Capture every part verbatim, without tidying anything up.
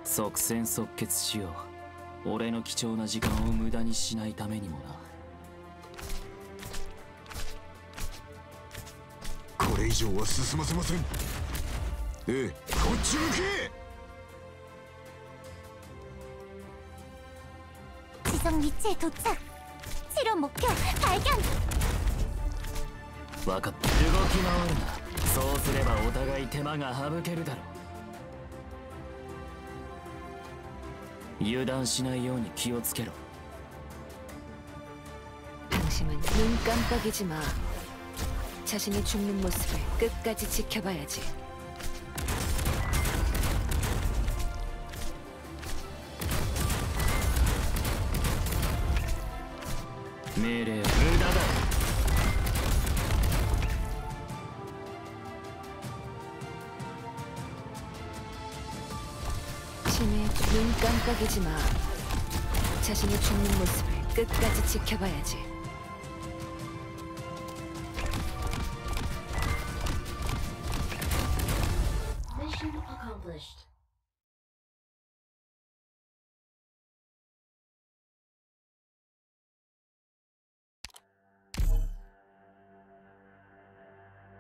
即戦即決しよう。俺の貴重な時間を無駄にしないためにもな。 これ以上は進ませません。ええ、こっち向け。지성 위치에 도착. 실험 목표 발견. 分かった。動き回るな。そうすればお互い手間が省けるだろう。油断しないように気をつけろ。 당신은 눈 깜빡이지 마. 자신이 죽는 모습을 끝까지 지켜봐야지. 命令無駄だ。 신의 눈 깜빡이지 마. 자신이 죽는 모습을 끝까지 지켜봐야지. Mission accomplished.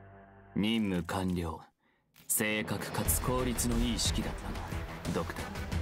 任務完了。正確かつ効率のいい式だったな、ドクター。